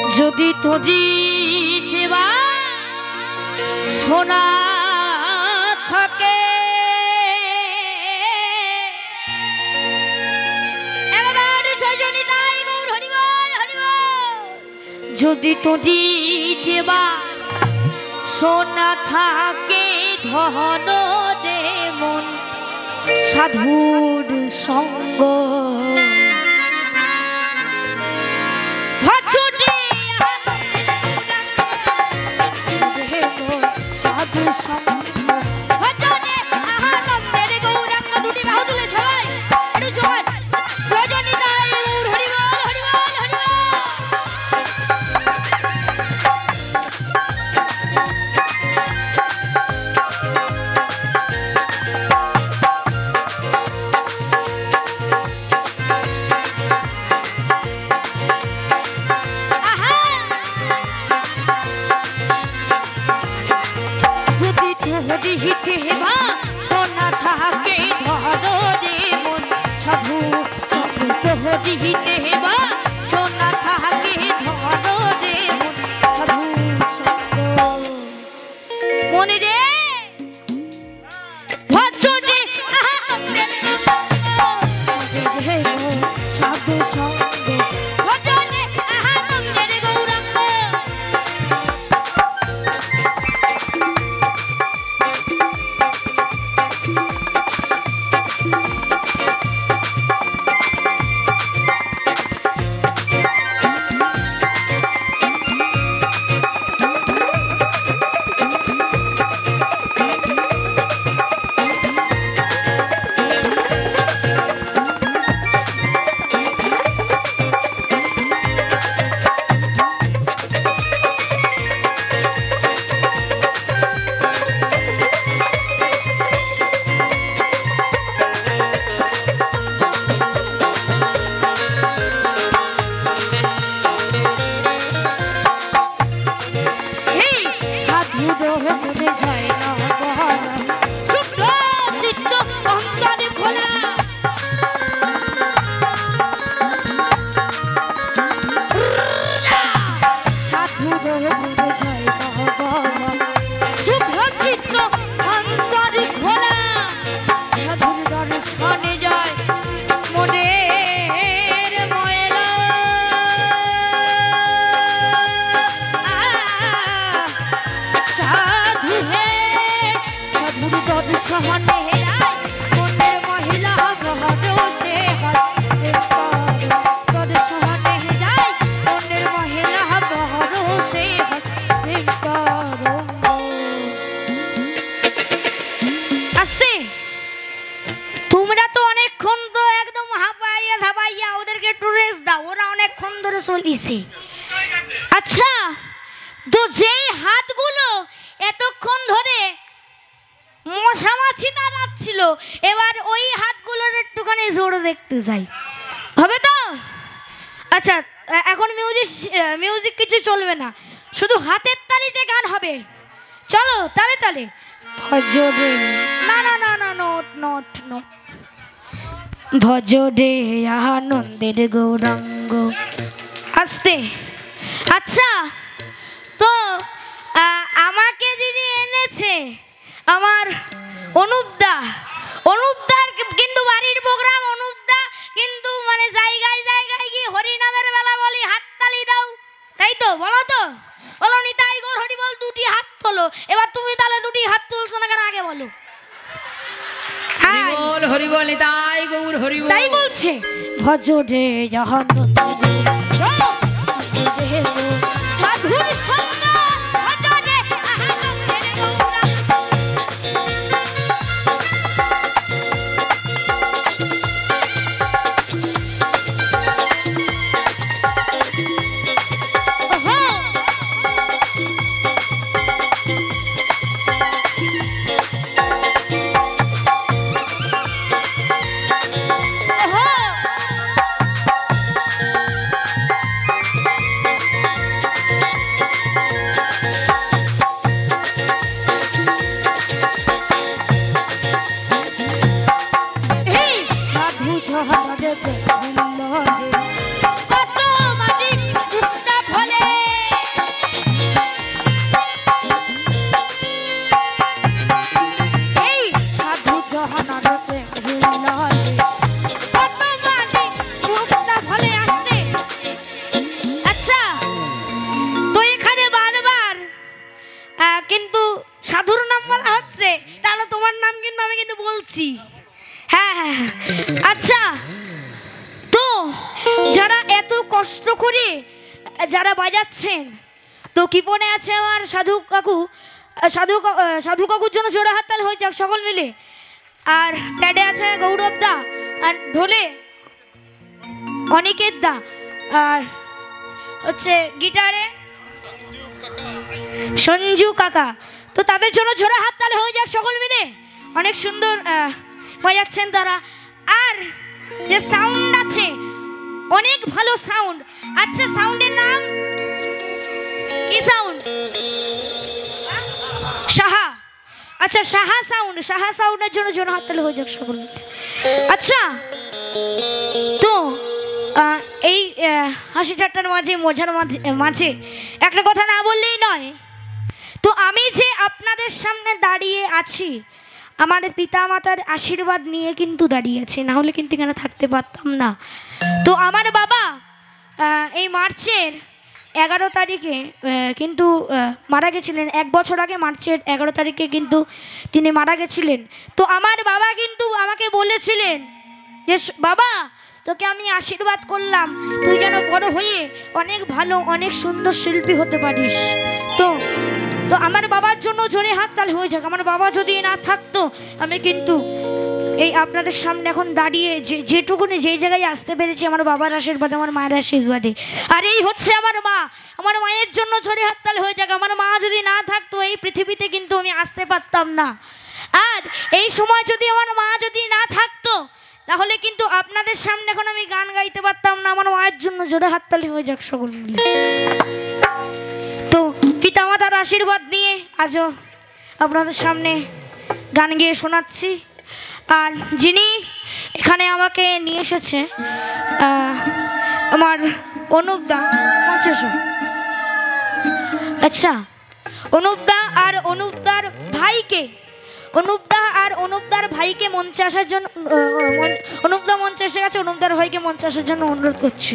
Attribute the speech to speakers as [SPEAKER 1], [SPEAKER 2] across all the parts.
[SPEAKER 1] যদি তোরি দেবা সোনা থাকে যদি তোরি দেবা সোনা থাকে ধন দে মন সাধুর সঙ্গ সাধু সঙ্গ আচ্ছা তো যে হাতগুলো এতক্ষণ ধরে মশামাছি তাড়াচ্ছিল এবার ওই হাতগুলোর একটুখানি জোরে দেখতে চাই, হবে তো? আচ্ছা এখন মিউজিক কিছু চলবে না, শুধু হাতের তালিতে গান হবে। চলো তালে তালে ভজরে না না না না নোট নোট নোট ভজরে আনন্দের গৌরাঙ্গ আস্তে। আচ্ছা তো আমাকে যিনি এনেছে আমার অনুপদার কিন্তু বাড়ির প্রোগ্রাম অনুপদা কিন্তু মানে জায়গায় জায়গায় গিয়ে হরিনামের বেলা বলি হাততালি দাও, তাই তো? বলো তো, বলো নিতাই গৌর হরি বল, দুটি হাত তোলো। এবার তুমি তাহলে দুটি হাত তুলছো না কেন, আগে বলো। হরি বল নিতাই গৌর হরি বল, তাই বলছে ভজরে জাহান সাধুর সঙ্গ ভজরে আনন্দের গৌরাঙ্গ। যারা বাজাচ্ছেন, তো কিপনে আছে আমার সাধু কাকু, সাধু কাকুর জন্য জোড়া হাততালি হয়ে যাক সকল মিলে। আর প্যাডে আছে গৌরব দা, আর ঢোলে অনিকেত দা, আর হচ্ছে গিটারে সঞ্জু কাকা। তো তাদের জন্য জোড়া হাততালি হয়ে যাক সকল মিলে, অনেক সুন্দর বাজাচ্ছেন তারা। আর যে সাউন্ড আছে অনেক ভালো সাউন্ড। আচ্ছা সাউন্ডের নাম কি? সাউন্ড সাহা। আচ্ছা সাহা সাউন্ড, সাহা সাউন্ডের জন্য জোড়া হাততালি হয়ে যাক সকল মিলে। আচ্ছা তো এই হাসি ঠাট্টার মাঝে, মজার মাঝে একটা কথা না বললেই নয়। তো আমি যে আপনাদের সামনে দাঁড়িয়ে আছি আমার পিতা মাতার আশীর্বাদ নিয়ে কিন্তু দাঁড়িয়ে আছি, না হলে কিন্তু এখানে থাকতে পারতাম না। তো আমার বাবা এই মার্চের 11 তারিখে কিন্তু মারা গেছিলেন। 1 বছর আগে মার্চের 11 তারিখে কিন্তু তিনি মারা গেছিলেন। তো আমার বাবা কিন্তু আমাকে বলেছিলেন যে বাবা তোকে আমি আশীর্বাদ করলাম, তুই যেন বড় হয়ে অনেক ভালো অনেক সুন্দর শিল্পী হতে পারিস। তো তো আমার বাবার জন্য জোরে হাততালি হয়ে যাক। আমার বাবা যদি না থাকতো আমি কিন্তু এই আপনাদের সামনে এখন দাঁড়িয়ে যেটুকুনি যেই জায়গায় আসতে পেরেছি আমার বাবার আশীর্বাদে, আমার মায়ের আশীর্বাদে। আর এই হচ্ছে আমার মা, আমার মায়ের জন্য জোরে হাততালি হয়ে যাক। আমার মা যদি না থাকতো এই পৃথিবীতে কিন্তু আমি আসতে পারতাম না। আর এই সময় যদি আমার মা যদি না থাকতো তাহলে কিন্তু আপনাদের সামনে এখন আমি গান গাইতে পারতাম না। আমার মায়ের জন্য জোরে হাততালি হয়ে যাক সকল মিলে। তো পিতামাতার আশীর্বাদ নিয়ে আজও আপনাদের সামনে গান গেয়ে শোনাচ্ছি। আর যিনি এখানে আমাকে নিয়ে এসেছে আমার অনুপদা মঞ্চেশ। আচ্ছা অনুপদা আর অনুপদার ভাইকে, অনুপদার ভাইকে মঞ্চে আসার জন্য, অনুপদা মঞ্চে এসে গেছে, অনুপদার ভাইকে মঞ্চে আসার জন্য অনুরোধ করছি।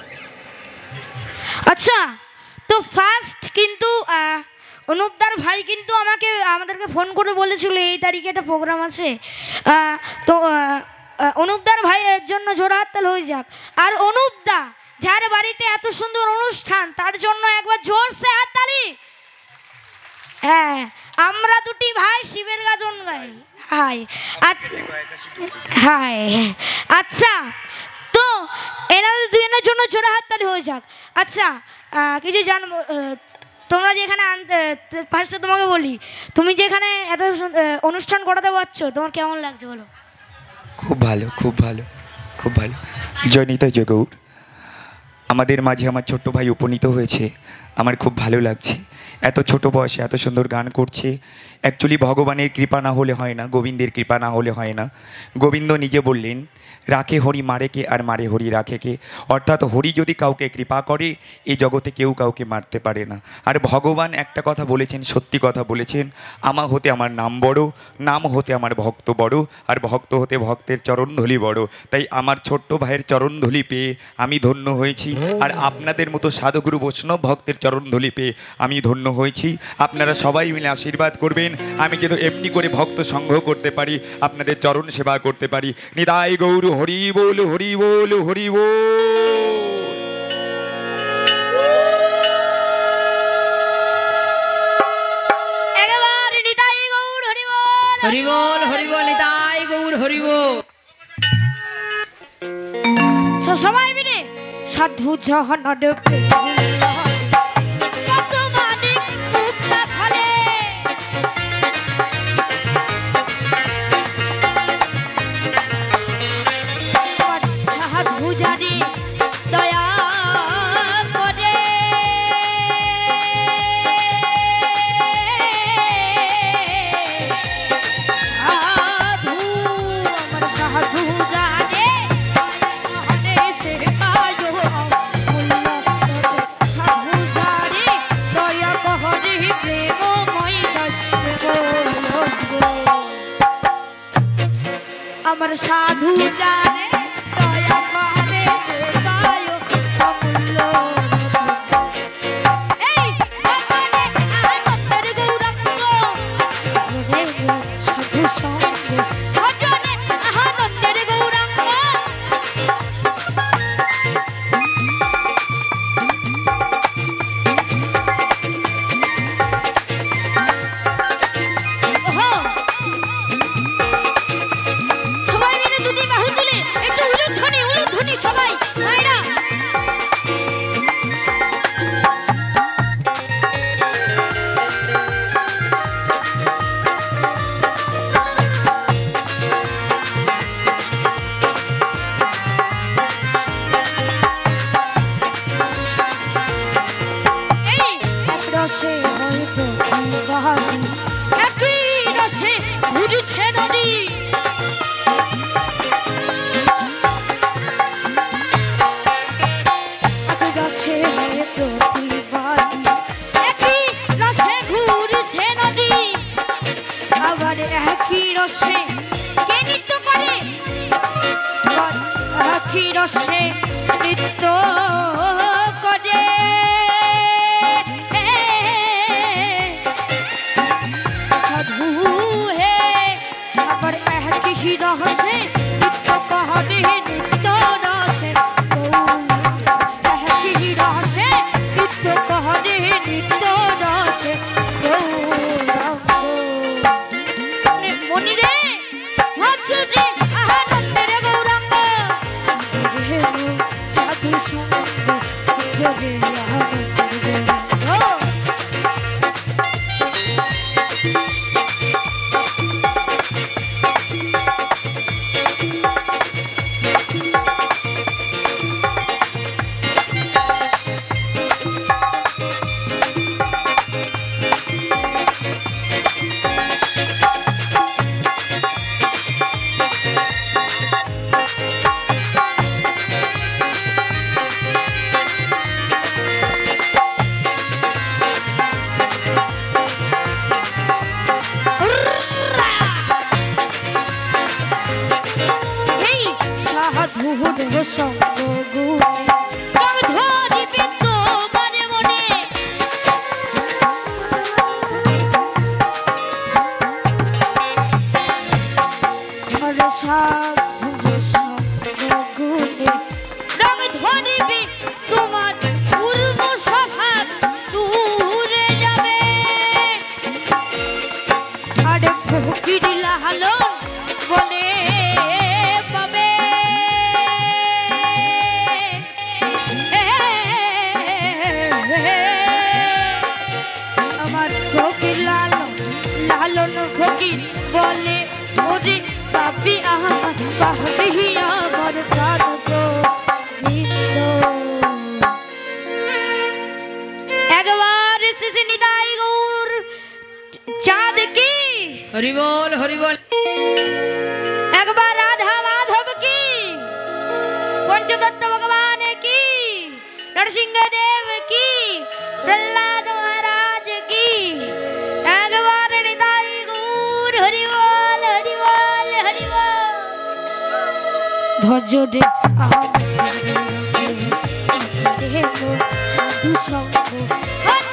[SPEAKER 1] আচ্ছা তো ফার্স্ট কিন্তু অনুপদার ভাই কিন্তু আমাদেরকে ফোন করে বলেছিল এই তারিখে একটা প্রোগ্রাম আছে। তো অনুপদার ভাইয়ের জন্য জোড়া হাততালি হয়ে যাক। আর অনুপদা যার বাড়িতে এত সুন্দর অনুষ্ঠান তার জন্য একবার জোরসে হাততালি। হ্যাঁ আমরা দুটি ভাই শিবের গাজন গাই। হাই আচ্ছা, হাই আচ্ছা তো এনাদের দুজনের জন্য জোড়া হাততালি হয়ে যাক। আচ্ছা কিছু জানবো, তোমরা যে এখানে ফার্স্টে তোমাকে বলি, তুমি যে এখানে এত অনুষ্ঠান করাতে পারছো তোমার কেমন লাগছে বলো?
[SPEAKER 2] খুব ভালো, খুব ভালো, খুব ভালো। জয়নিতা জগৌর আমাদের মাঝে আমার ছোট্ট ভাই উপনীত হয়েছে, আমার খুব ভালো লাগছে। এত ছোট বয়সে এত সুন্দর গান করছে। অ্যাকচুয়ালি ভগবানের কৃপা না হলে হয় না, গোবিন্দের কৃপা না হলে হয় না। গোবিন্দ নিজে বললেন রাখে হরি মারেকে আর মারে হরি রাখেকে, অর্থাৎ হরি যদি কাউকে কৃপা করে এই জগতে কেউ কাউকে মারতে পারে না। আর ভগবান একটা কথা বলেছেন, সত্যি কথা বলেছেন, আমা হতে আমার নাম বড়, নাম হতে আমার ভক্ত বড়, আর ভক্ত হতে ভক্তের চরণধূলি বড়। তাই আমার ছোট্ট ভাইয়ের চরণধূলি পেয়ে আমি ধন্য হয়েছি, আর আপনাদের মতো সাধুগুরু বৈষ্ণব ভক্তের চরণধূলি পেয়ে আমি ধন্য হয়েছি। আপনারা সবাই মিলে আশীর্বাদ করবেন আমি যেন এমনি করে ভক্ত সংগ্রহ করতে পারি, আপনাদের চরণ সেবা করতে পারি। নিতাই গৌর হরি বল, হরি বল, হরি বল।
[SPEAKER 1] একেবারে নিতাই গৌর হরি বল,
[SPEAKER 3] হরি বল, হরি বল, নিতাই গৌর হরি বল।
[SPEAKER 1] সবাই মিলে সাধু জহন ডেকে রসে নৃত্য করে সাধু হে আবার একই রসে নৃত্য করে নৃত্য রসে একই রসে নৃত্য করে নৃত্য রসে মনি রে হাসুরে আনন্দের গৌরাঙ্গ সাধু সঙ্গ যোগে আনন্দের গৌরাঙ্গ সাধুর সঙ্গ গুণে ধরিবে তোমার মনে সাধুর সঙ্গ গুণে রং ধরিবে তোমার পূর্ব স্বভাব দূরে যাবে আরে ফকির লালন বলে ফকির বলে ওরে পাপি আমার পাপি আমার প্রাণ একবার শেষে নিতাই গৌর চাঁদ কি
[SPEAKER 3] হরি বল হরি বল
[SPEAKER 1] একবার রাধা মাধব কি পঞ্চদত্ত ভগবান কি নরসিংহ দেব কি প্রহ্লাদ মহারাজ কি একবার নিতাই গৌর হরি বল হরি বল হরি বল ভজরে সাধু সঙ্গ